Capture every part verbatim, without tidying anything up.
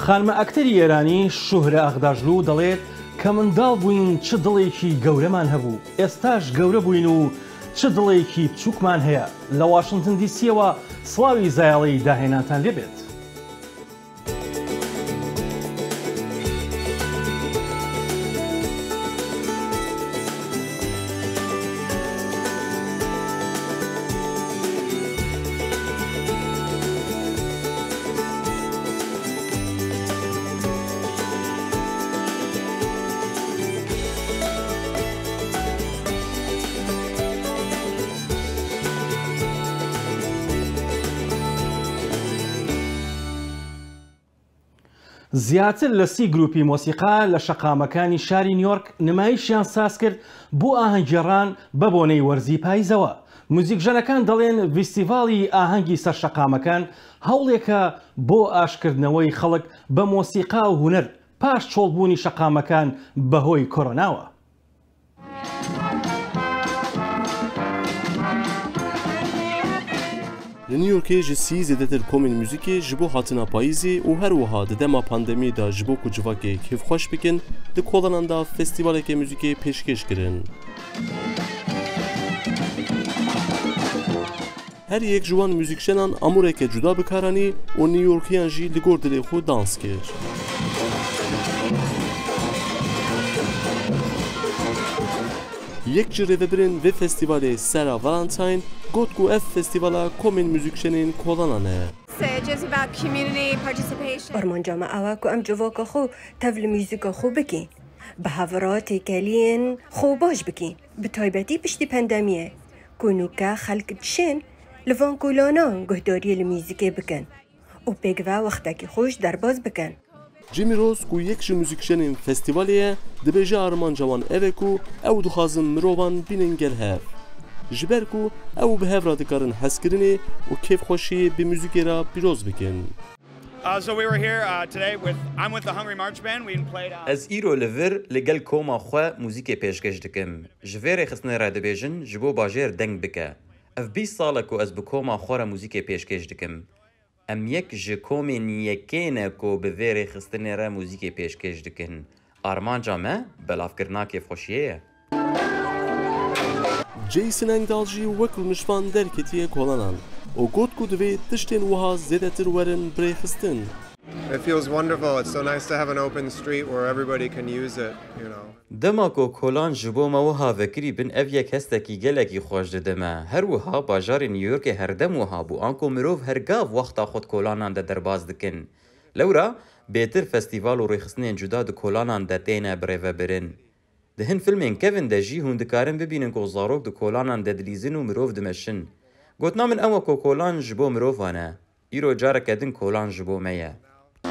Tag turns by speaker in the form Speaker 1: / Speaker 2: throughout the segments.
Speaker 1: خانمە ئەکتەری ئێرانی شوهرە ئەغداژلو دەڵێت کە منداڵ بووین چ دڵێکی گەورەمان هەبوو، ئێستاش گەورە بووین و چ دڵێکی بچووکمان هەیە. لە واشنگتن دیسیەوە سڵاوی زایاڵی داهێنانتان لێبێت. زیاتر لە سی گروپی مۆسیقا لە شەقامەکانی شاری نیویۆرک نمایشیان ساز کرد بۆ ئاهەنگگێڕان بە بۆنەی وەرزی پاییزەوە. موزیکژەنەکان دەڵێن فیستیڤاڵی ئاهەنگی سەر شەقامەکان هەوڵێکە بۆ ئاشکردنەوەی خەڵک بە مۆسیقا و هونەر پاش چۆڵبوونی شەقامەکان بەهۆی کۆرۆناوە.
Speaker 2: Li Newyorkê ji sî zêdetir komên muzîkê ji bo hatina payîzê û her wiha di dema pandemiyê de ji bo ku civakê kêfxweş bikin, di kolanan da festîvaleke muzîkê pêşkêş kirin. Her yek ji wan muzîkşenan amûreke cuda bikaranî û Newyorkiyan jî li gor dilê xwe dans kir. Yek ji rêvebirên vê festîvalê Sarah Valentine got ku ev festîvala komên muzîkşenên kolanan e.
Speaker 3: Armanca me ew ku em civaka xwe tev li muzîka xwe bikin, bi heveratê keliyên xwe baş bikin, bi taybetî piştî pandemiyê ku nûka xelk dişên li van kolanan guhdariyê li muzîkê bikin û pêkve wextekî xweş derbas bikin.
Speaker 2: Jimmy Rose ku yek ji muzîkşenên festîvalê ye dibêje armanca wan ev e ku ew dixwazin mirovan bînin gel hev. Ji ber ku ew bi hev re dikarin hezkirinê û kêfxweşiyê bi muzîkê re pîroz bikin.
Speaker 4: Ez îro li vir li gel koma xwe muzîkê pêşkêş dikim. Ji vê rêxistinê re dibêjin ji bo bajêr deng bike. Ev bîst sal e ku ez bi koma xwe re muzîkê pêşkêş dikim. Em yek ji komên yekê ne ku bi vê rêxistinê re muzîkê pêşkêş dikin. Armanca me belavkirina kêfxweşiyê ye.
Speaker 2: Jason Engdahl jî wek nişvan derketiye kolanan. O got ku divê tiştên wiha zêdetir werin birêxistin.
Speaker 5: It feels wonderful. It's so nice to have an open street where everybody can use it, you know.
Speaker 4: Dema ku kolan ji bo me wiha vekirî bin ev yek hestekî gelekî xweş dide me. Her wiha bajarê Newyorkê herdem wiha bû an ku mirov hergav wexta xwe kolanan de derbas dikin. Lewra bêtir festîval û rêxistinên cuda di kolanan de têne birêvebirin. Di hin filmên Kevin de jî hûn dikarin bibînin ku zarok di kolanan de dilîzin û mirov dimeşin. Gotina min ew e ku kolan ji bo mirovan e. Îro careke din kolan ji bo me ye.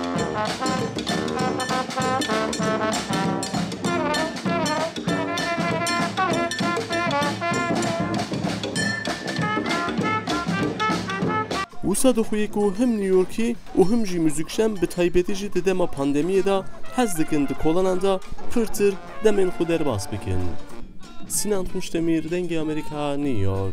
Speaker 2: Wisa dixuye ku him Newyorkî û him jî muzîkşen bi taybetî jî di dema pandemiyê de hez dikin di kolanan da pirtir demên xwe derbas bikin. Sinan Tunçdemir, Dengê Amerîka, New York.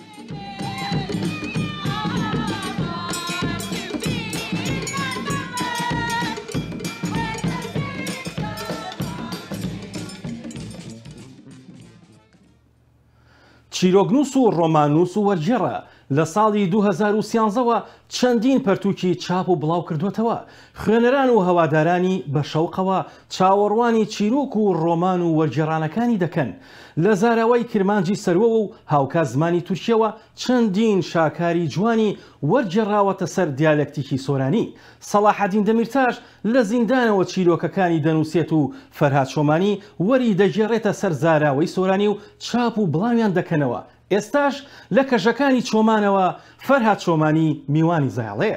Speaker 1: چیرۆگنووس و ڕۆمانووس و وەرگێڕە لە ساڵی دوو هەزار و سیانزەوە چەندین پەرتووکی چاپ و بڵاو کردوێتەوە. خوێنەران و هەوادارانی بە شەوقەوە چاوەڕوانی چیرۆک و ڕۆمان و وەرگێڕانەکانی دەکەن. لە زاراوەی کرمانجی سەروە و هاوکات زمانی تورکیەوە چەندین شاکاری جوانی وەرگێڕاوەتە سەر دیالەکتیکی سۆرانی. سەلاحەدین دەمیرتاش لە زیندانەوە چیرۆکەکانی دەنووسێت و فەرهاد شۆمانی وەری دەگێڕێتە سەر زاراوەی سۆرانی و چاپ و بڵاویان دەکەنەوە. ئێستاش لە کەژەکانی چۆمانەوە فەرهاد شۆمانی میوانی زایاڵەیە.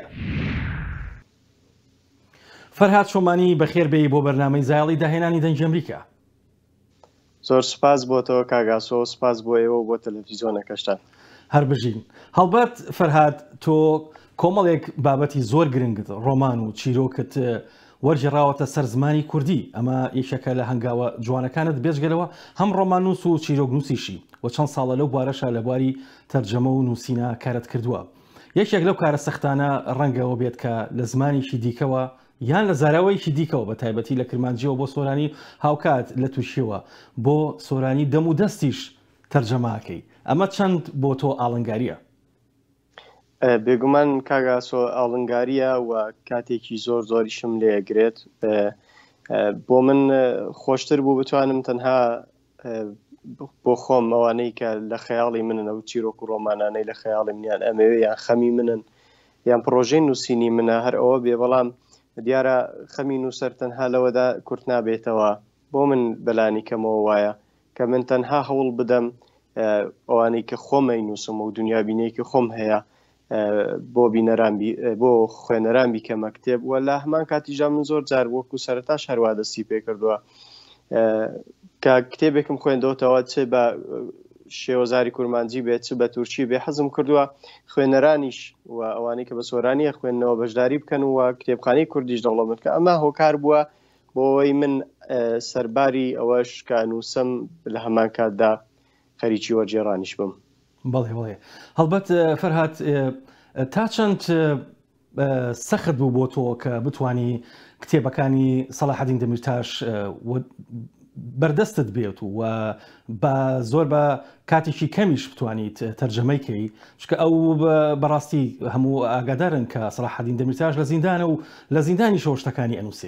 Speaker 1: فەرهاد شۆمانی بەخێر بێی بۆ بەرنامەی زایاڵی داهێنانی دەنگی ئەمریکا.
Speaker 6: زۆر سپاس بۆ تۆ کاگاسۆ، سپاس بۆ ئێوە بۆ تەلەڤیزیۆنەکەشتان.
Speaker 1: هەر بژین. هەڵبەت فەرهاد تۆ کۆمەڵێک بابەتی زۆر گرنگت ڕۆمان و چیرۆکت وەرگێڕاوەتە سەر زمانی کوردی. ئەمە یەکێکە لە هەنگاوە جوانەکانت بێژگەلەوە هەم ڕۆمانووس و چیرۆگنووسیشی و چەند ساڵە لەو بارەشە لە بواری تەرجەمە و نووسینە کارت کردووە. یەکێک لەو کارە سەختانە ڕەنگەوە بێت کە لە زمانێکی دیکەوە یان لە زاراوەیەکی دیکەەوە بە تایبەتی لە کرمانجیەوە بۆ سۆرانی هاوکات لە تووشیەوە بۆ سۆرانی دەم و دەستیش تەرجەماکەی ئەمە چەند بۆ تۆ ئاڵنگاریە؟
Speaker 6: بێگومان کاگاسۆ ئاڵنگاریە و کاتێکی زۆر زۆریشم لێگرێت. بۆ من خۆشتر بوو بتوانم تەنها بۆ خۆم ئەوانەی کە لە خەیاڵی منن ئەو چیرۆک و ڕۆمانانەی لە خەیاڵی منیان ئەمەوێ یان خەمی منن یان پرۆژەی نووسینی منە هەر ئەوە بێ، بەڵام دیارە خەمی نووسەر تەنها لەوەدا کورت نابێتەوە. بۆ من بەلانی کەمەوە وایە کە من تەنها هەوڵ بدەم ئەوانەی کە خۆمەی نووسم و دنیابینەیەکی خۆم هەیە بۆ بینەران بۆ خوێنەران بیکەمە کتێب، و لە هەمان کاتیژا من زۆر جار وەکو سەرەتاش هەروە دەستی پێ کردووە کە کتێبێکم خوێندەوەتەوە چێ بە شێوەزاری کورمانجی بێت چ بە تورکی بێ، حەزم کردووە خوێنەرانیش و ئەوانەی کە بە سۆرانیە خوێندنەوە بەشداری بکەن و کتێبخانەی کوردیش دەوڵەمەند کە ئەمە هۆکار بووە بۆەوەی من سەرباری ئەوەش کە نووسم لە هەمان کاتدا خەریکی وەرجێڕانیش بم.
Speaker 1: بەڵێ بڵێ هەڵبەت فەرهاد تا چەند سەخت بوو بۆ تۆ کە بتانی کتێبەکانی سەلاحەدین دەمیرتاش بەردەستت بێت و بە زۆر بە کاتێکی کەمیش بتوانیت تەرجەمەیکەی، چکە ئەو بەڕاستی هەموو ئاگادارن کە سەلاحەدین دەمیرتاش لە زیندانە و لە زیندانی شەوە شتەکانی ئەنووسێ.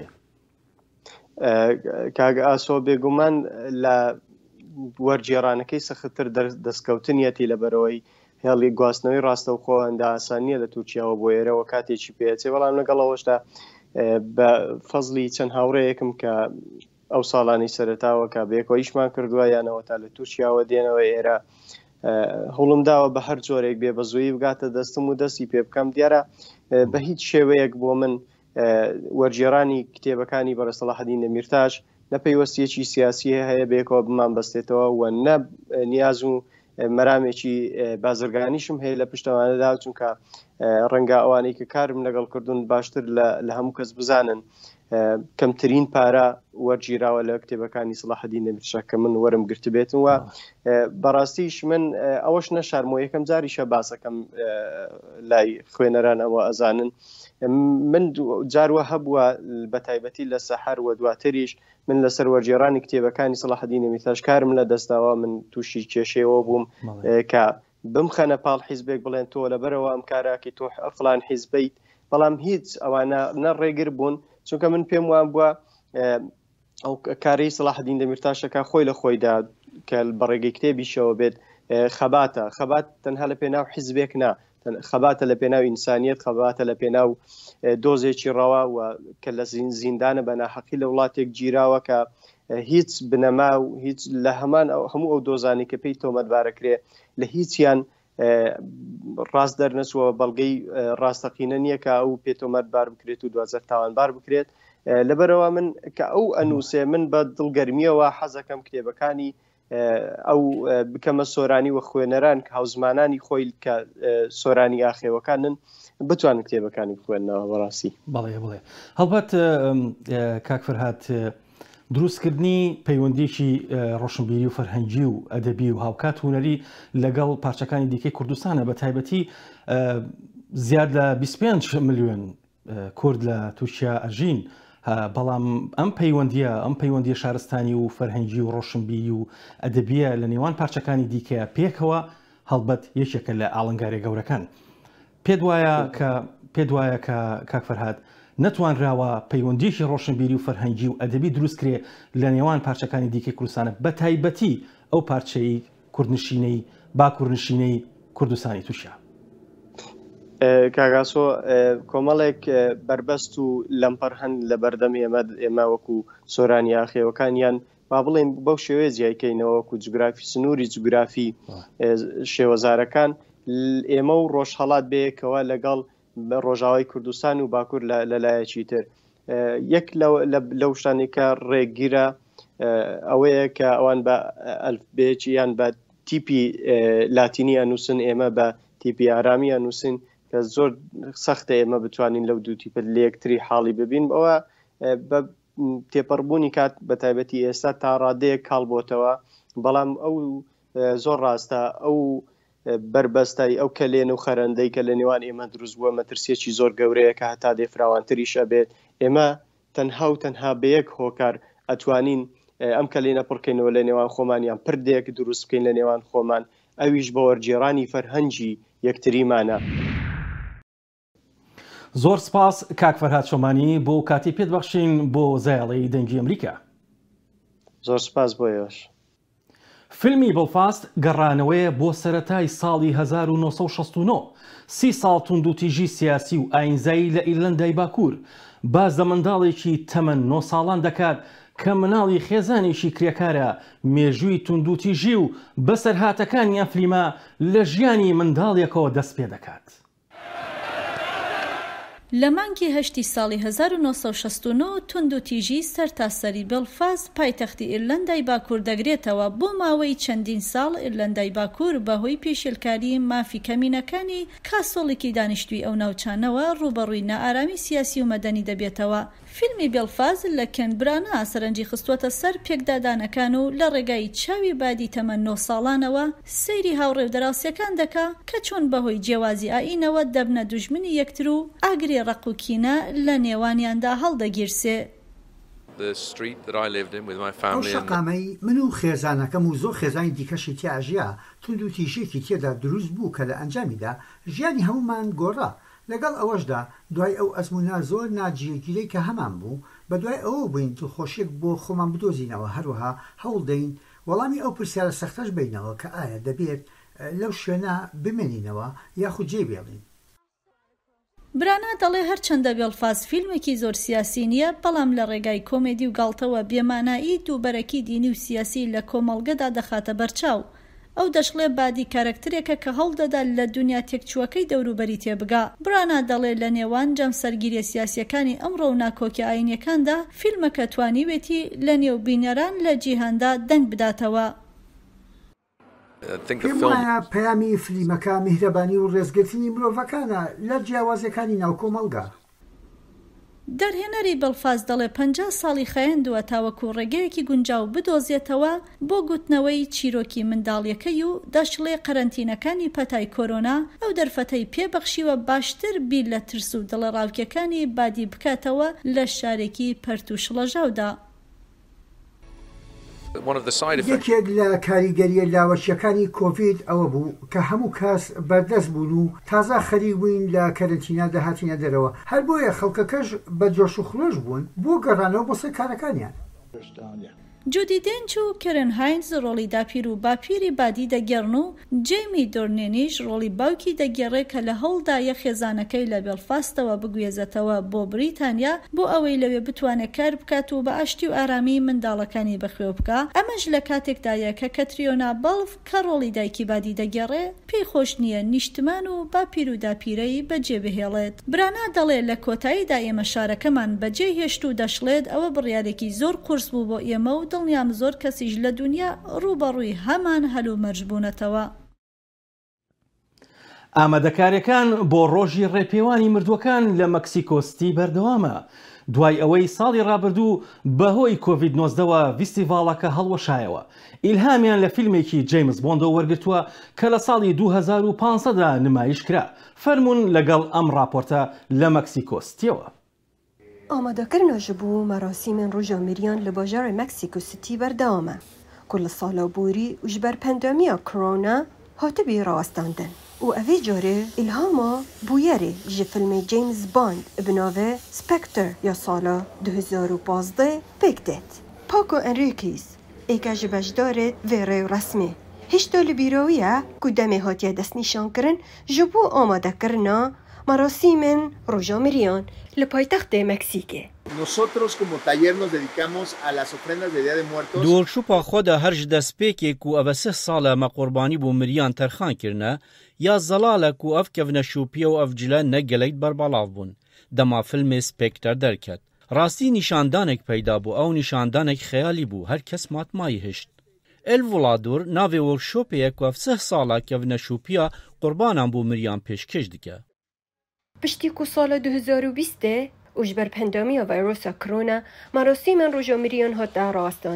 Speaker 6: کاگە ئاسۆ بێگومان لە وەرجێڕانەکەی سەختتر دەستکەوتنیەتی لەبەرەوەی هێڵی گواستنەوەی ڕاستەوخۆ هەندا ئاسانیە لە تورکیاوە بۆ ئێرەوە کاتێکی پێچێ، بەڵام لەگەڵەوەشدا بە فەزلی چەند هاوڕەیەکم کە ئەو ساڵانی سەرەتاوە کە بێکەوە ئیشمان کردووە یانەوە تا لە تورکیاوە دێنەوە ئێرە هەوڵم داوە بە هەر جۆرێک بێ بە زووی بگاتە دەستم و دەستی پێ بکەم. دیارە بە هیچ شێوەیەک بۆ من وەرجێڕانی کتێبەکانی بەرە سەلاحەدین دەمیرتاش نە پەیوەستیەکی سیاسی هەیە بێکەوە بمان بەستێتەوە و نە نیاز و مەرامێکی بازرگانیشم هەیە لە پشتەوانەدا، چونکە ڕەنگە ئەوانەی کە کارم لەگەڵ کردوون باشتر لە هەموو کەس بزانن کەمترین پارە وەرگیراوە لە کتێبەکانی سەلاحەدین دەمیرتاش کە من وەرم گرت بێتن. و بەڕاستیش من ئەوەش نەشارمەوە یەکەم جاریشە باسەکەم لای خوێنەران ئەوە ئەزانن. من جاروە هەبووە بە تایبەتی لە سەحەر و دواتریش من لەسەر وەرگێڕانی کتێبەکانی سەلاحەدین دەمیرتاش کارم لە دەستاوە، من تووشی کێشەوە بووم کە بمخەنە پاڵ حیزبێک بڵێن تۆ لەبەرەوە ئەم کاراکەی تۆ فڵان حیزبیت، بەڵام هیچ ئەوانە نەڕێگر بوون، چونکە من پێم وان بووە ئەو کارەی سەلاحەدین دەمیرتاشەکە خۆی لە خۆیدا کە بەڕێگەی کتێبیشەوە بێت خەباتە خەبات تەنها لە پێناو حیزبێک نا، خەباتە لە پێناو ئینسانیەت، خەباتە لە پێناو دۆزێکی ڕەوا و کە لە زیندانە بە ناحەقی لە وڵاتێک گیراوە کە هیچ بنەما و هیچ لە هەمان هەموو ئەو دۆزانی کە پێی تۆمەتبارەکرێ لە هیچیان ڕاست دەرنەچووە، بەڵگەی ڕاستەقینە نییە کە ئەو پێ تۆمەتبار بکرێت و دوازەر تاوانبار بکرێت. لەبەرەوە من کە ئەو ئەنووسێ من بە دڵگەرمیەوە حەزەکەم کتێبەکانی ئەو بکەمە سۆرانی و خوێنەران کە هاوزمانانی خۆی کە سۆرانی ئاخێوەکانن بتوانن کتێبەکانی بخوێنەوە. بەڕاستی
Speaker 1: بەڵێ بڵێ هەڵبەت کاک فەرهاد دروستکردنی پەیوەندیەکی ڕۆشنبیری و فەرهەنگی و ئەدەبی و هاوکات هونەری لەگەڵ پارچەکانی دیکەی کوردستانە بە تایبەتی زیاد لە بیست و پێنج ملیۆن کورد لە تووشیا ئەژین، بەڵام ئەم پەیوەندیە ئەم پەیوەندیە شارستانی و فەرهەنگی و ڕۆشنبیری و ئەدەبیە لە نێوان پارچەکانی دیکە پێکەوە هەڵبەت یەکێکە لە ئاڵنگارە گەورەکان. پێت وایە کە پێت وایە کە کاک فەرهاد نەتوانراوە پەیوەندیەکی ڕۆشنبیری و فەرهەنگی و ئەدەبی دروستکرێ لە نێوان پارچەکانی دیکەی کوردستانە بە تایبەتی ئەو پارچەی کوردنشینەی باکوورنشینەی کوردستانی تووشە؟
Speaker 6: کاگاسۆ کۆمەڵێک بربەست و لەمپەر هەن لە بەردەم ئێمە ئێمە وەکو سۆرانی ئاخێوەکانیان با بڵێن بەو شێوەیە جیایکەینەوە وەکو جوگرافی سنووری جوگرافی شێوەزارەکان ئێمە و ڕۆژهەڵات بەیەکەوە لەگەڵ ڕۆژاوای کوردستان و باکوور لەلایەکی تر. یەک لەو شتانێکە ڕێگیرە ئەوەیە کە ئەوان بە ئەلفبێکی یان بە تیپی لاتینی ئەنووسن، ئێمە بە تیپی ئارامی ئەنووسن کە زۆر سەختە ئێمە بتوانین لەو دوو تیپە لە یەکتری حاڵی ببین. ئەوە بە تێپەڕبوونی کات بە تایبەتی ئێستا تا ڕادەیە کاڵ بۆتەوە، بەڵام ئەو زۆر ڕاستە ئەو بربەستای ئەو کەلێن و خەرەندەی کە لە نێوان ئێمە دروست بووە مەترسیەکی زۆر گەورەیە کە هەتا دێفراوانتریشە بێت ئێمە تەنها و تەنها بەیەک هۆکار ئەتوانین ئەم کەلێنە پڕکەینەوە لە نێوان خۆمانیان پردێک دروست بکەین لە نێوان خۆمان ئەویش بە وەرگێڕانی فەرهەنگی یەکتریمانە.
Speaker 1: زۆر سپاس کاک فەرهاد شۆمانی بۆ کاتی پێت بەخشین بۆ زایاڵی دەنگی ئەمریکا.
Speaker 6: زۆر سپاس بۆ ئێوەش.
Speaker 1: فیلمی بڵفاست گەڕانەوەیە بۆ سەرەتای ساڵی هەزار و نۆ سەد و شەست و نۆ سی ساڵ توندوتیژی سیاسی و ئاینزایی لە ئیرلەندای باکوور باز لە منداڵێکی تەمەن نۆ ساڵان دەکات کە مناڵی خێزانێکی کرێکارە مێژووی توندوتیژی و بەسەرهاتەکانی ئەم فیلمە لە ژیانی منداڵێکەوە دەست پێ دەکات.
Speaker 7: لە مانگی هەشتی ساڵی هەزار و نۆ سەد و شەست و نۆ توندوتیژی سەرتاسەری بێڵفاست پایتەختی ئیرلەندای باکوور دەگرێتەوە. بۆ ماوەی چەندین ساڵ ئیرلەندای باکوور بەهۆی پێشێلکاری مافی کەمینەکانی کاسۆڵێکی دانیشتووی ئەو ناوچانەوە ڕوبەڕووی نائارامی سیاسی و مەدەنی دەبێتەوە. فیلمی بێڵفاز لە کێنبرانە سەرنجی خستووەتە سەر پێکدادانەکان و لە ڕێگای چاوی بادی تەمەن نۆ ساڵانەوە سەیری هاوڕێودەراسیەکان دەکا کە چۆن بەهۆی جیاوازی ئاینەوە دەبنە دوژمنی یەکتر و ئاگری ڕقوکینە لە نێوانیاندا هەڵدەگیرسێ.
Speaker 8: ئەو شەقامەی من و خێزانەکەم و زۆر خێزانی دیکەشی تیاژیا توندوتیژێکی تێدا دروست بوو کە لە ئەنجامیدا ژیانی هەمومان گۆڕا. لەگەڵ ئەوەشدا دوای ئەو ئەزموونە زۆر ناجیرگیرەی کە هەمان بوو بە دوای ئەوە بووین دڵخۆشیێک بۆ خۆمان بدۆزینەوە هەروەها هەوڵ دەین وەڵامی ئەو پرسیارە سەختەش بینەوە کە ئایا دەبێت لەو شوێنە بمێنینەوە یاخود جێبێڵین.
Speaker 7: برانا دەڵێ هەرچەندە بێڵفاز فیلمێکی زۆر سیاسی نییە بەڵام لە ڕێگای کۆمێدی و گاڵتەوە بێمانایی دووبەرەکی دینی و سیاسی لە کۆمەڵگەدا دەخاتە بەرچاو. ئەو دەشڵێ بادی کارکترێکە کە هەڵدەدا لە دنیا تێکچووەکەی دەوروبەری تێبگا. برانا دەڵێ لە نێوان جەم سەرگیریە سیاسیەکانی ئەمڕۆ و ناکۆکی ئاینیەکاندا فیلمەکە توانیوێتی لە نێو بینەران لە جیهاندا دەنگ بداتەوە.
Speaker 8: پێم وایە پەیامی فیلمەکە میهرەبانی و ڕێزگرتنی مرۆڤەکانە لە جیاوازەکانی ناو کۆمەڵگا.
Speaker 7: دەرهێنەری بەڵفاز دەڵێ پەنجا ساڵی خەیەندووە تاوەکو ڕێگەیەکی گونجاو بدۆزێتەوە بۆ گوتنەوەی چیرۆکی منداڵیەکەی و دەشڵێ قەرەنتینەکانی پەتای کۆرۆنا ئەو دەرفەتەی پێبەخشیوە باشتر بیر لە ترس و دڵەڕاوکیەکانی بادی بکاتەوە لە شارێکی پەرت و شڵەژاودا.
Speaker 8: یەکێک لە کاریگەریە لاوەشیەکانی کۆڤید ئەوە بوو کە هەموو کەس بەردەست بوون و تازا خەریک بووین لە کەرنتینە داهاتینە دەرەوە هەر بۆیە خەڵکەکەش بە جۆش و خۆش بوون بۆ گەڕانەوە بۆ سەر کارەکانیان.
Speaker 7: جودی دێنج و کەرن هاینز ڕۆڵی داپیر و باپیری بادی دەگەڕن و جەیمی دۆرنێنیش ڕۆڵی باوکی دەگێڕێ کە لە هەوڵدایە خێزانەکەی لە بێڵفاستەوە بگوێزێتەوە بۆ بریتانیا بۆ ئەوەی لەوێ بتوانێت کار بکات و بە ئاشتی و ئارامی منداڵەکانی بەخوێ بکە. ئەمەش لە کاتێکدایە کە کەتریۆنا بەڵف کە ڕۆڵی دایکی بادی دەگێڕێ پێی خۆش نییە نیشتمان و باپیر و داپیرەی بەجێ بهێڵێت. برانا دەڵێ لە کۆتاییدا ئێمە شارەکەمان بەجێ هێشت و دەشڵێت ئەوە بڕیارێکی زۆر قورس بوو بۆ ئێمە و دڵنیام زۆر کەسیش لە دنیا ڕوبەڕووی هەمان هەلو مەرجبوونەتەوە.
Speaker 1: ئامادەکاریەکان بۆ ڕۆژی ڕێپێوانی مردووەکان لە مەکسیکۆستی بەردەوامە. دوای ئەوەی ساڵی ڕابردوو بەهۆی کۆڤید نۆزدەوە ڤیستیڤاڵەکە هەڵوەشایەوە. ئیلهامیان لە فیلمێکی جەیمز بۆندەوە وەرگرتووە کە لە ساڵی دوو هەزار و پانسەددا نمایش کرا. فەرموون لەگەڵ ئەم راپۆرتە لە مەکسیکۆستیەوە.
Speaker 3: ئامادەکردنە ji بۆ مەراسیمên Roja Miriyan li bajarê Mexico City berdewam e ku li sala borî û ji ber pandemiya korona hatibî rawestandin û evê carê îlhama bûyerê ji filmê James Bond bi navê Spectre ya sala du hezar û panzdeh pêk dêt. Paco Enriquez êka ji beşdarê vê rêw resmî hişta li bîrowî ye ku demê hatiye destnîşankirin ji bo amadekirina merasimên Roja Miriyan li paytextê Meksîkê.
Speaker 9: Nosotros como taller nos dedicamos a las ofrendas de Día de Muertos.
Speaker 10: دۆڵشوپا خۆدا هەر ji destpêkek ku ev sih sal e me qurbanî bû miriyan terxan kirine ya zelal e ku ev kevne şûpiye û ev cile ne gelek berbalav bûn. Dema filmê Spectre derket. Rastî nîşandanek peyda bû ew nîşandanek xeyalî bû her kes matmayî hişt. El Volador navê workshopê ye ku ev sih sala kevne şûpiya qurbanan bû miriyan pêşkêş dike.
Speaker 3: Piştî ku sala du hezar û bîstê û ji ber pandemiya vîrusa korona merasîmên Roja Miriyan hat rawestandin.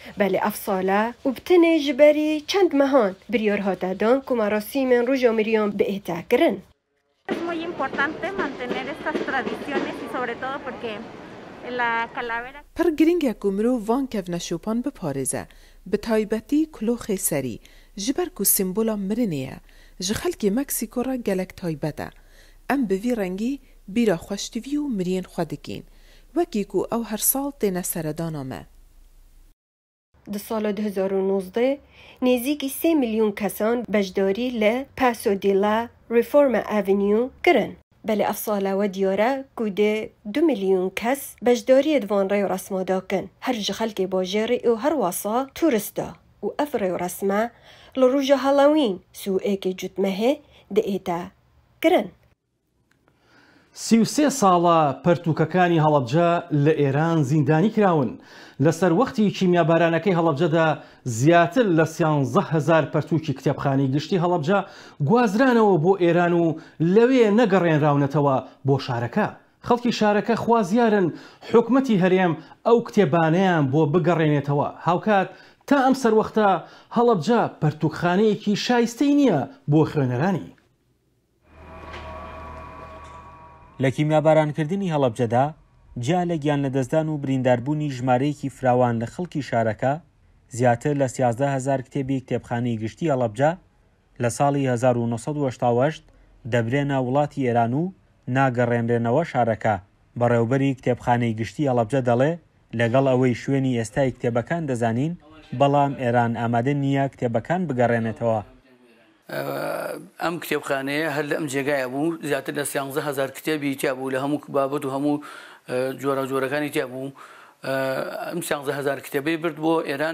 Speaker 3: بله افصاله و بتنه جبری چند مهان بریار هاته دان که مراسم روژا مریان به ایتا کرن.
Speaker 11: Es muy importante mantener estas tradiciones y sobre todo porque la calavera
Speaker 12: پر گرینگه کو مرو وان کفنا شوپان بپارزه به تایبتی کلوخ سری جبر کو سیمبولا مرنیه ج خلکی مکسیکو را گلک تایبته ام به وی رنگی بیرا خوشتوی و مرین خودکین وکی کو او هر سال تینا سردانامه.
Speaker 3: در سال دو هزار و نوزده نزدیک سه میلیون کسان بجداری ل پاسو دیلا ریفورم اوینیو کرن. بله افصاله و دیاره کوده دو میلیون کس بجداری ادوان رای رسما داکن. هر جه خلک باجری و هر واسا تورستا و اف رای رسمه لروج هالوین سو ایک جتمه ده ایتا کرن.
Speaker 1: سی و سێ ساڵە پەرتووکەکانی هەڵەبجە لە ئێران زیندانی کراون. لەسەر وەختی کیمیابارانەکەی هەڵەبجەدا زیاتر لە سیانزە هەزار پەرتووکی کتێبخانەی گشتی هەڵەبجە گوازرانەوە بۆ ئێران و لەوێ نەگەڕێنراونەتەوە بۆ شارەکە. خەڵکی شارەکە خوازیارن حکومەتی هەرێم ئەو کتێبانەیان بۆ بگەڕێنێتەوە. هاوکات تا ئەم سەروەختە هەڵەبجە پەرتووکخانەیەکی شایستەی نییە بۆ خوێنەرانی.
Speaker 13: لە کیمیابارانکردنی هەڵەبجەدا جیا لە گیان لەدەستدان و برینداربوونی ژمارەیەکی فراوان لە خەڵکی شارەکە زیاتر لە سیازدە هەزار کتێبی کتێبخانەی گشتی هەڵەبجە لە ساڵی هەزار و نۆ سەد و هەشتا و هەشت دەبرێنە وڵاتی ئێران و ناگەڕێنرێنەوە شارەکە. بەڕێوەبەری کتێبخانەی گشتی هەڵەبجە دەڵێ لەگەڵ ئەوەی شوێنی ئێستای کتێبەکان دەزانین بەڵام ئێران ئامادە نییە کتێبەکان بگەڕێنێتەوە.
Speaker 14: ئەم کتێبخانەیە هەر لە ئەم جێگایە بوو زیاتر لە سیانزە هەزار کتێبی تیا بوو لە هەموو بابەت و هەموو جۆرە جۆرەکانی تیا بوو. ئەم سیانزە هەزار کتێبەی برد بۆ ئێران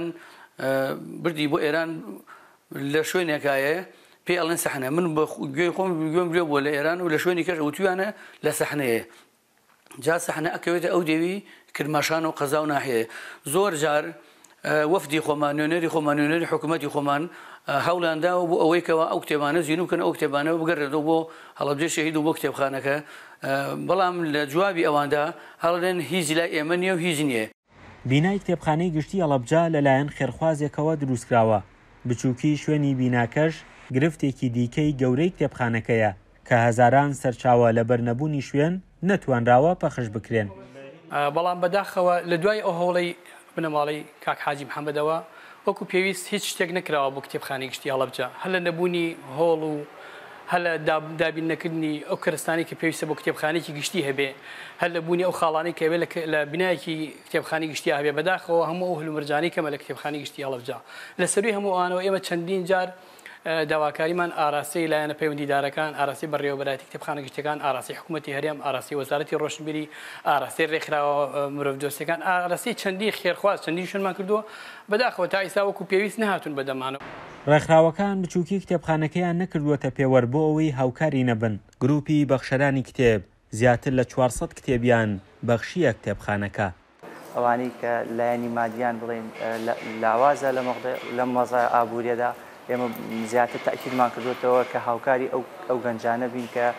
Speaker 14: بردی بۆ ئێران لە شوێنێکایە پێی ئەڵێن سەحنە من بە گوێی خۆم گوێم گوێ بووە لە ئێران و لە شوێنی کەش وتویانە لە سەحنەیە جا سەحنە ئەکەوێتە ئەو دێوی کرماشان و قەزا و ناحیەیە. زۆر جار وەفدی خۆمان نوێنەری خۆمان نوێنەری حکوومەتی خۆمان هەوڵانداوە بۆ ئەوەی کەەوە ئەو کتێبانە زیین بکەن ئەو کتێبانەوە بگەڕێتەوە بۆ هەڵەبجە شەهید و بۆ کتێبخانەکە بەڵام لە جوابی ئەواندا هەڵدێن هیچ لای ئێمە نییە و هیچ نییە.
Speaker 13: بینای کتێبخانەی گشتی هەڵەبجە لەلایەن خێرخوازێکەوە دروستکراوە. بچووکی شوێنی بیناکەش گرفتێکی دیکەی گەورەی کتێبخانەکەیە کە هەزاران سەرچاوە لە بەرنەبوونی شوێن نەتوانراوە پەخش بکرێن.
Speaker 15: بەڵام بەداخەوە لە دوای ئەو هەوڵەی بنەماڵی کاک حاجی محەممەدەوە وەکو پێویست هیچ شتێک نەکراوە بۆ کتێبخانەی گشتی هەڵەبجە هەر لە نەبوونی هۆڵ و هەر لە دابین نەکردنی ئەو کەرستانی کە پێویستە بۆ کتێبخانێکی گشتی هەبێ هەر لە بوونی ئەو خاڵانی کە هەبێت لە بینایەکی کتێبخانی گشتی هەبێ بەداخەوە هەموو ئەو هەلومەرجانی کەمە لە کتێبخانی گشتی هەڵەبجە لە سەروی هەموو ئەوانەوە ئێمە چەندین جار داواکاریمان ئاراسی لایەنە پەیوەندیدارەکان ئاراسی بەڕێوەبەرایەتی کتێبخانە گشتەکان ئاراسی حکوومەتی هەرێم ئاراسی وەزارەتی ڕۆشنبیری ئاراسی ڕێکخراوە مرۆڤ دۆستەکان ئاراسی چەندی خێرخواز چەندی شوێنمان کردووە بەداخەوە تا ئێستا وەکو پێویست نەهاتون بەدەمانەوە.
Speaker 13: ڕێکخراوەکان بچووکی کتێبخانەکەیان نەکردووەتە پێوەەر بۆ ئەوەی هاوکاری نەبن. گروپی بەخشەرانی کتێب زیاتر لە چوارسەد کتێبیان بەخشیە کتێبخانەکە.
Speaker 16: ئەوانەی کە لایەنی مادیان بڵێن لاوازە لە مەزای ئابوووریەدا ئێمە زیاتر تاکیدمان کردوێتەوە کە هاوکاری ئەو گەنجانە بین کە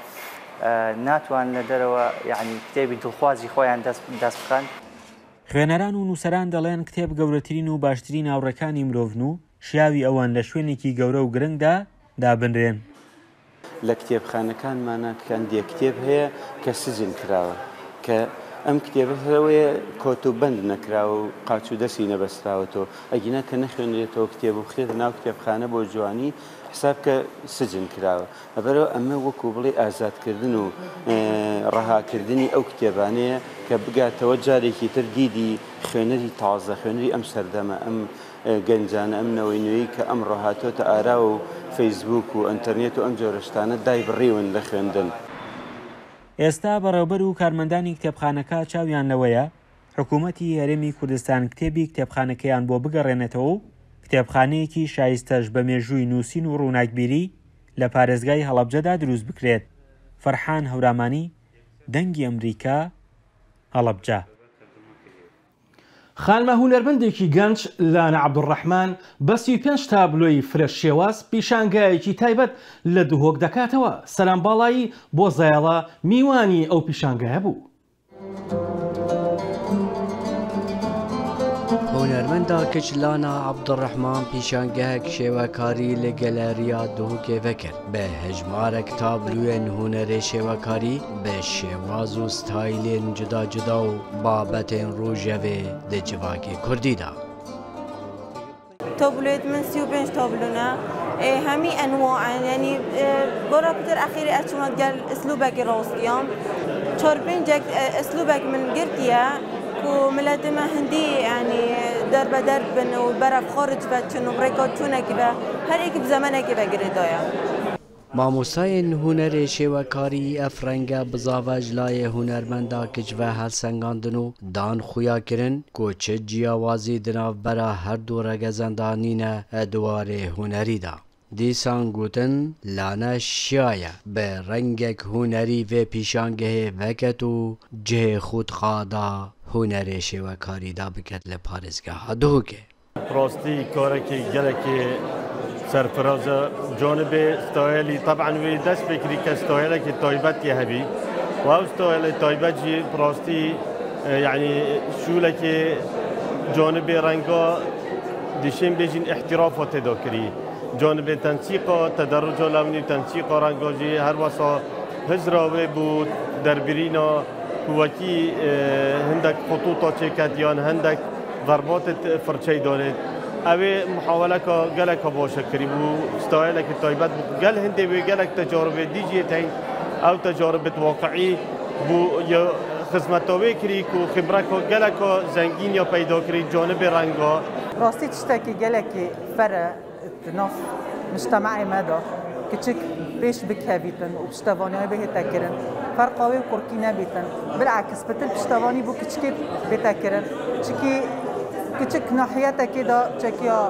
Speaker 16: ناتوان لە دەرەوە یعنی کتێبی دڵخوازی خۆیان دەست بکەن.
Speaker 13: خوێنەران و نووسەران دەڵێن کتێب گەورەترین و باشترین هاوڕێکانی مرۆڤن و شیاوی ئەوان لە شوێنێکی گەورە و گرنگدا دابنرێن.
Speaker 17: لە کتێبخانەکانمانە کەندێک کتێب هەیە کە سزن کراوە کە ئەم کتێبەوەیە کۆت و بند نەکراوە و قاچ و دەستی نەبەستراوەتەوە ئەگینە کە نەخوێنرێتەوە کتێب و بخێت ناو کتێبخانە بۆ جوانی حساب کە سجن کراوە لەبەرەوە ئەمە وەکو بڵێ ئازادکردن و ڕەهاکردنی ئەو کتێبانەیە کە بگاتەوە جارێکی تر دیدی خوێنەری تازە خوێنەری ئەم سەردەمە ئەم گەنجانە ئەم نەوەی نوێی کە ئەم ڕۆهاتۆتە ئارا و فەیسبوک و ئەنتەرنێت و ئەم جۆرەشتانە دای بڕێون لە خوێندن.
Speaker 13: ئێستا بەڕێوەبەر و کارمەندانی کتێبخانەکە چاویان لەوەیە حکوومەتی هەرێمی کوردستان کتێبی کتێبخانەکەیان بۆ بگەڕێنێتەوە و کتێبخانەیەکی شایستەش بە مێژووی نووسین و ڕووناکبیری لە پارێزگای هەڵەبجەدا دروست بکرێت. فەرحان هەورامانی، دەنگی ئەمریکا، هەڵەبجە.
Speaker 1: خانمە هونەرمەندێکی گەنج لانە عەبدوڕەحمان بەسی و پێنج تابلۆی فرەش شێواز پیشانگایەکی تایبەت لە دوهۆک دەکاتەوە. سەلام باڵایی بۆ زایڵە میوانی ئەو پیشانگایە بوو.
Speaker 18: هونەرمەندا کچلانا عەبدوڕەحمان پیشانگەهێک شێوەکاری لە گەلەریا دووکێڤە کرد بە هەژمارێک تابلوێن هونەرê شێوەکاری بە شێواز و ستایلên cuda cuda و بابەتên rojevê di civakê Kurdî da.
Speaker 19: تابلوێت من سی و پێنج تابلوونە هەمی ئەنواعن ینی گۆڕا پتر ئەخیری ئەچوونە گەل ئەسلوبێکی ڕاستیام چۆر پێنجێک ئەسلوبێک من گرتیە و ملەتمە هەندی ینی دەربەدەر بن و بەرەف خارج بە چن و ڕێکا چوونێکی بە هەرێکی بزەمەنێکی بەگرێدایە.
Speaker 18: مامۆستایên هونەرê şêwekarî ev renge bizave ji layê hunermenda kicve helsengandin û dan xuya kirin ku çi ciyawazî di navbera her du regezendanî ne êdwarê hunerî da. Dîsan gotin lane şiyaye bi rengek hunerî vê pîşangehê veket û cihê xûtxa da hunerê şêwekarî da biket li parêzgeha Duhokê.
Speaker 20: Rastî karekî gelekî سرفرازه جانب استایلی طبعا وی دست بکری که استایلی که تایبتی هبی و استایلی تایبت جی براستی یعنی شوله که جانب رنگا دیشیم بیجین احترافات داکری جانب تنسیق تدرج لونی تنسیق رنگا جی هر واسا هزراوی بود در برینا وکی هندک خطوطا چکتیان هندک ضربات فرچه دانید اوی محاوله که گلک باشه کری بو استایل که تایبت بو گل هنده بو گلک تجارب دیجی تین او تجارب واقعی بو یا خدمتاوی کری که خبره که گلک زنگین یا پیدا کری جانب رنگا
Speaker 21: راستی تشتکی گلکی فرع ناف مجتمعی مدا کچک پیش بکه بیتن و پشتوانی های بهی تکرن فرقاوی و کرکی نبیتن بالعکس بتل پشتوانی بو کچکی بتکرن چکی küçük nahiyete da çekiyor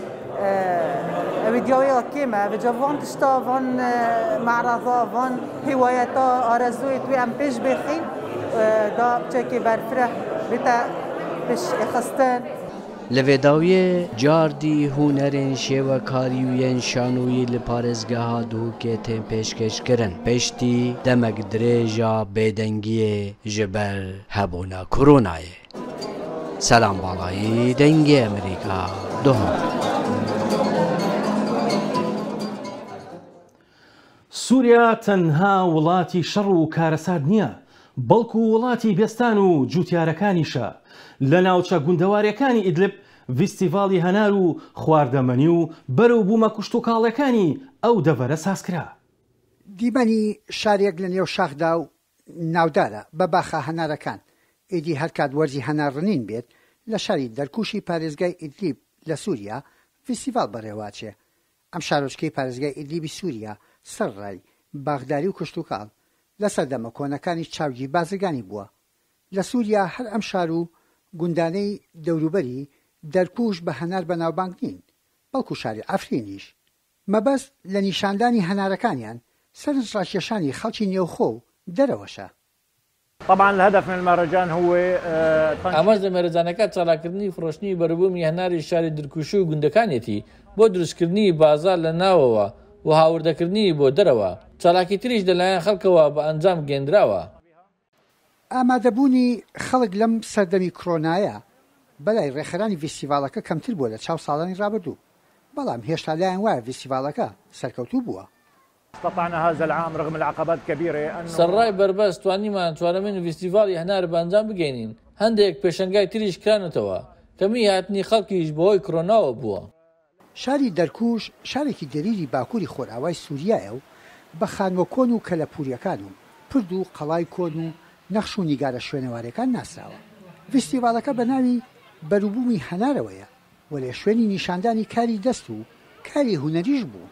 Speaker 21: videoya kime ve cavan tişta van ma'raza van hivayeta arazuit ve em peş bexin da çeki berfreh bita peş xastan
Speaker 18: Li vêdawiyê cardî hunerên şêwekarî û yên şanûyî li parêzgeha Duhokê tên pêşkêşkirin pêştî demek dirêja bêdengiyê ji ber hebûna koronayê. سلام بالایی دنگی امریکا دوهم
Speaker 1: سووریا تەنها وڵاتی شەڕ و کارەسات نییە بەڵکو وڵاتی بێستان و جوتیارەکانیشە لە ناوچە گوندەوارەکانی ئیدلب ڤیستیڤاڵی هەنار و خواردەمەنی و بەرەو بوومە کوشت و کاڵەکانی ئەو دەڤەرە سازکرا
Speaker 8: دیبەنی شارێک لە نێو شاخدا و ناودارە بە باخە هەنارەکان ئیدی هەر کات وەرزی هەنارڕنین بێت لە شاری دەرکوشی پارێزگای ئیدلیب لە سووریا فیستیڤال بەڕێواچێ ئەم شارۆچکەی پارێزگای ئیدلیبی سووریا سەرڕای باغداری و کشتتوکاڵ لە سەردەمە کۆنەکانی چاوجی بازرگانی بووە لە سووریا هەر ئەم شار و گوندانەی دەوروبەری دەرکوش بە هەنار بەناوبانگ نین بەڵکو شاری ئەفرینیش مەبەست لە نیشاندانی هەنارەکانیان سەرنج ڕاکێشانی خەڵکی نێوخۆ و دەرەوەشە
Speaker 22: طبعا الهدف من المهرجان هو
Speaker 23: ئاماژ لە مەرەجانەکە چالاکردنی فرۆشتنی بەرەبوومی هەناری شاری درکوشی و گوندەکانێتی بۆ دروستکردنی بازار لە ناوەوە و هاوردەکردنی بۆ دەرەوە چالاکی تریش لەلایەن خەڵکەوە بە ئەنجام گێنراوە
Speaker 8: ئامادەبوونی خەڵک لەم سەردەمی کۆرۆنایە بەلای ڕێخەرانی فیستیڤالەکە کەمتر بووە لە چاو ساڵانی ڕابردوو بەڵام هێشتا لایەن وایە فیستیڤالەکە سەرکەوتوو بووە
Speaker 22: استطعنا هذا العام رغم العقبات كبيرة أنه
Speaker 23: سەرڕای بەربەست توانیمان چوارەمین فیستیڤاڵی هەنار بەنجام بگەینین هەندێک پێشەنگای تریش کرانەتەوە کەمی هاتنی خەڵکیش بەهۆی کۆرۆناوە بووە
Speaker 8: شاری دەرکوش شارێکی دەریری باکووری خۆرئاوای سووریایە و بە خانوە کۆن و کەلەپوریەکان و پرد و قەڵای کۆن و نەخش و نیگارە شوێنەوارەکان ناسراوە فیستیڤالەکە بە ناوی بەروبوومی هەنارەوەیە و لێ شوێنی نیشاندانی کاری دەست و کاری هونەریش بوو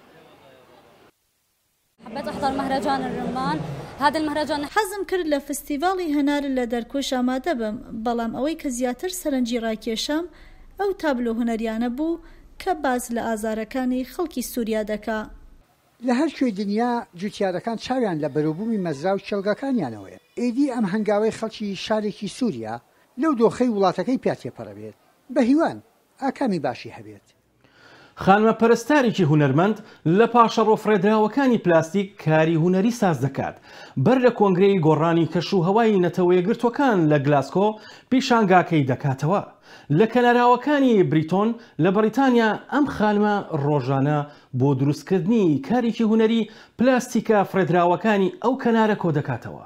Speaker 24: حبيت أحضر مهرجان الرمان هذا المهرجان
Speaker 7: حەزم کرد لە فستیڤاڵی هەنار لە دەرکۆش ئامادە بم بەڵام ئەوەی کە زیاتر سەرنجی ڕاکێشام ئەو تابلۆ هونەریانە بوو کە باز لە ئازارەکانی خەڵکی سووریا دەکا
Speaker 8: لە هەر کوێی دنیا جوتیارەکان چاویان لە بەروبوومی مەزرا و کێڵگەکانیانەوەیە ئێدی ئەم هەنگاوەی خەڵکی شارێکی سووریا لەو دۆخەی وڵاتەکەی پیا تێپەڕەبێت بە هیوان ئاکامی باشی هەبێت
Speaker 1: خانمە پەرستارێکی هونەرمەند لە پاشەڕۆ فرێدراوەکانی پلاستیک کاری هونەری ساز دەکات بەر لە کۆنگرەی گۆڕانی کەش و هەوای نەتەوەیەگرتوەکان لە گلاسکۆ پیشانگاکەی دەکاتەوە. لە کەناراوەکانی بریتۆن لە بەریتانیا ئەم خانمە ڕۆژانە بۆ دروستکردنی کارێکی هونەری پلاستیکە فرێدراوەکانی ئەو کەنارە کۆ دەکاتەوە.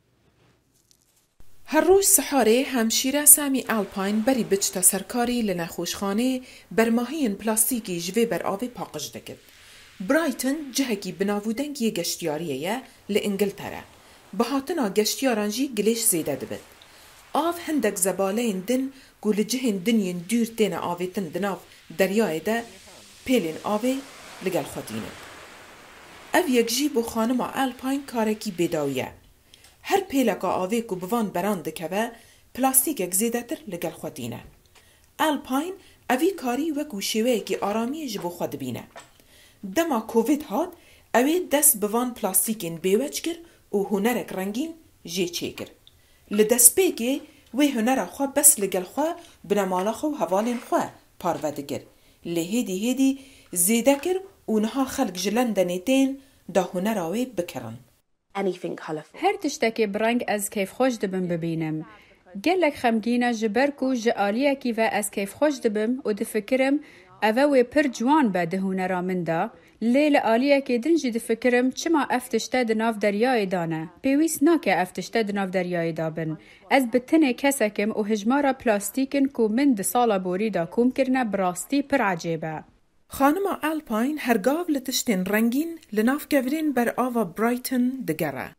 Speaker 12: هەر ڕۆژ سەحارێ هەمشیرە سامی ئالپاین بەری بچتە سەرکاری لە نەخۆشخانێ بەرماهیên پلاستیکی ji vê beravê paqij dikir. Brighton cihekî binavûdengiyê geştiyariyê ye li İngiltere. Bi hatina geştiyaran jî gilêş zêde dibin. Av hindek zebaleyên din ku li cihên dinyên dûr têne avêtin di nav deryayê de pêlên avê li gel xwe tînin. Ev yek jî bo xanima Alpine karekî bêdawî ye. Her pêleka avê ku bi van beran dikeve, plastîkek zêdetir li gel xwe tîne. Alpine evî karî wekû şêweyekî aramiyê ji bo xwe dibîne. Dema Covid hat, ew ê dest bi van plastîkên bêweç kir û hunerek rengîn jê çêkir. Li destpêkê wê hunera xwe bes li gel xwe bi nemala xwe û hevalên xwe parve dikir. Lê hêdî hêdî zêde kir û niha xelk ji Londonê tên da hunera wê bikirin.
Speaker 2: Her tiştekê bi reng ez kêfxweş dibim bibînim. Gelek xemgîne ji ber ku ji aliyekî ve ez kêfxweş dibim û difikirim ev wê pir ciwan be di hunera min da, lê li aliyekê din jî difikirim çima ev tişte di nav deryayê da ne. Pêwîst nake ev tişte di nav deryayê da bin. Ez bi tinê kesekim û hijmara plastîkên ku min di sala borî da kom kirine bi rastî pir ecêb e.
Speaker 12: Xanima Alpine hergav li tiştên rengîn li navkevirên berava Brighton digere.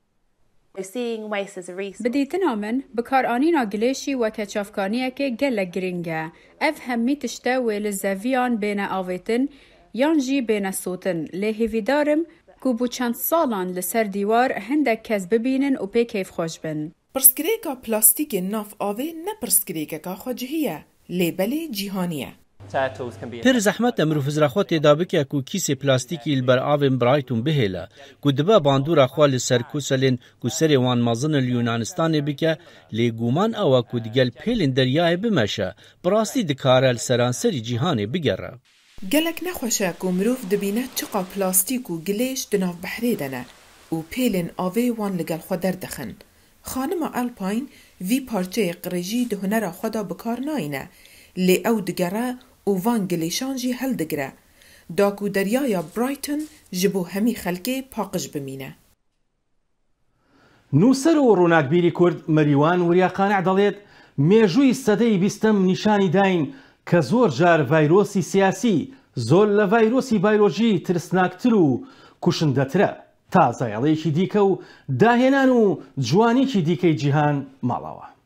Speaker 2: Bi dîtina min, bikaranîna gilêşî weke çavkaniyekê gelek giring e. Ev hemî tişte wê li zeviyan bêne avêtin yan jî bêne sotin. Lê hêvîdarim ku bû çend salan li ser dîwar hindek kes bibînin û pê kêfxweş bin.
Speaker 12: Pirsgirêka plastîkên nav avê ne pirsgirêkeka xwecihî ye, lê belê cîhanî ye.
Speaker 10: پێر زەحمەت ئەمرو فزراخۆ تێدا بکە و کیسێ پلاستیکی li ber avên Brighton bihêle ku dibe bandûra xwe li ser koselên ku serê wan mezin li Yunanistanê bike lê guman ew e ku digel pêlên deryayê bimeşe bi rastî dikare li seranserî cîhanê bigere.
Speaker 12: Gelek nexweş e ku mirov dibîne çiqa plastîk û gilêş di nav behrê de ne û pêlên avê wan li gel xwe derdixin. Xanima Alpine vî parçeyê qirêjî di hunera xwe da bikar nayîne lê ew digere û van gilêşan jî heldigire. Da ku deryaya Brighton ji bo hemî xelkê paqij bimîne.
Speaker 1: نووسەر و ڕووناکبیری کورد مەریوان وریا قانع دەڵێت مێژووی سەدەی بیستەم نیشانی داین کە زۆر جار ڤایرۆسی سیاسی زۆر لە ڤایرۆسی بایۆلۆژی ترسناکتر و کوشندەترە تا زایڵەیەکی دیکە و داهێنان و جوانێکی دیکەی جیهان ماڵەوە.